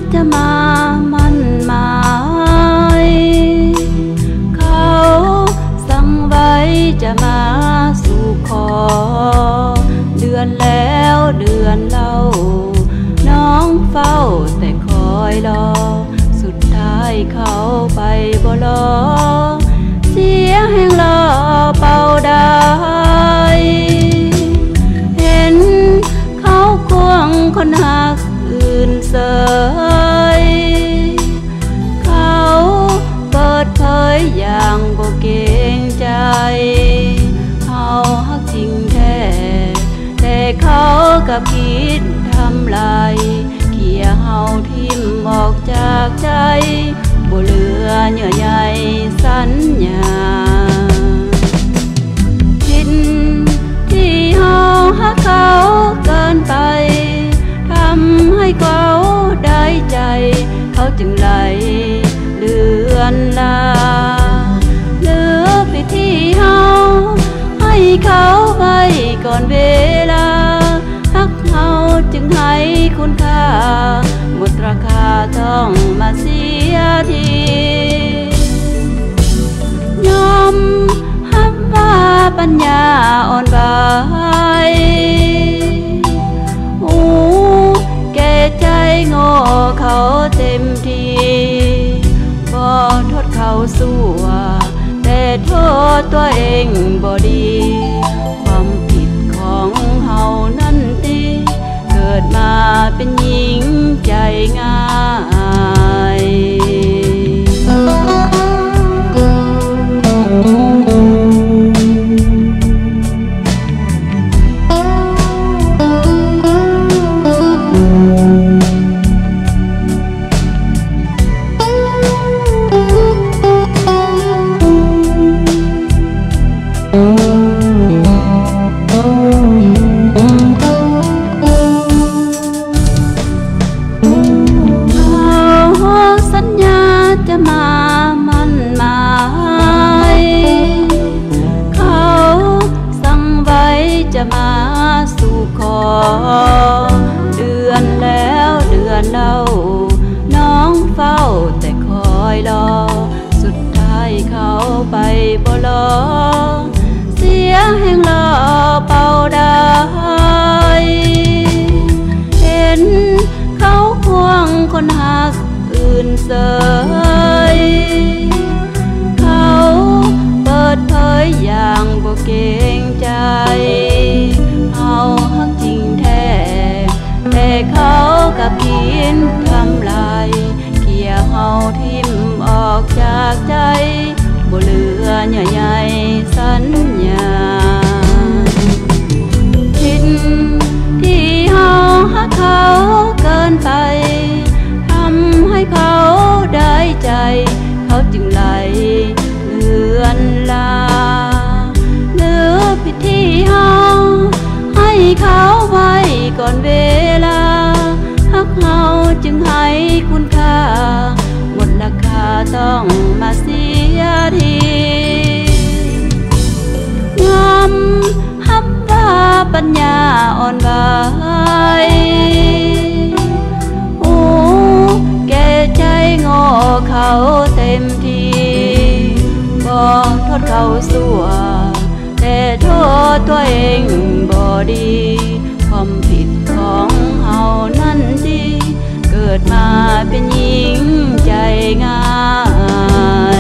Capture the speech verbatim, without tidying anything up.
จะมามั่นหมายเขาสั่งไว้จะมาสู่ขอเดือนแล้วเดือนเล่าน้องเฝ้าแต่คอยรอสุดท้ายเขาไปบ่รอเสียแห่งรอเป่าได้เห็นเขาควงคนหักอื่นเสยเขาเปิดเผยอย่างบ่เกรงใจเฮาฮักจริงแท้แต่เขากับคิดทำลายเขี่ยเฮาทิ่มออกจากใจบ่เหลือเยื่อใยสัญญาผิดที่เฮาฮักเขาเกินไปทำให้เขาได้ใจเขาจึงไหลเลือนลาเหลือผิดที่เฮาให้เขาไว้ก่อนเวลาฮักเฮาจึงให้คุณค่าหมดราคาต้องมาเสียทียอมฮับว่าปัญญาอ่อนไหวหูแก่ใจโง่เขาเต็มทีบ่โทษเขาสู้แต่โทษตัวเองบ่ดีความผิดของเฮานั่นติเกิดมาเป็นหญิงใจง่ายมามั่นหมายเขาสั่งไว้จะมาสู่ขอเดือนแล้วเดือนเล่าน้องเฝ้าแต่คอยรอสุดท้ายเขาไปบ่รอเสียแห่งรอเป่าได้เห็นเขาควงคนหักอื่นเสยเขาเปิดเผยอย่างบ่เกรงใจเฮาฮักจริงแท้แต่เขากับคิดทำลายเขี่ยเฮาทิ่มออกจากใจบ่เหลือเยื่อใยสัญญาผิดที่เฮาฮักเขาเกินไปให้เขาได้ใจเขาจึงไหลเลือนลาเหลือผิดที่เฮาให้เขาไว้ก่อนเวลาฮักเฮาจึงให้คุณค่าหมดราคาต้องมาเสียทีงอมฮับว่าปัญญาอ่อนไหวเขาเต็มทีบ่โทษเขาสู้แต่โทษตัวเองบ่ดีความผิดของเฮานั่นดีเกิดมาเป็นหญิงใจง่าย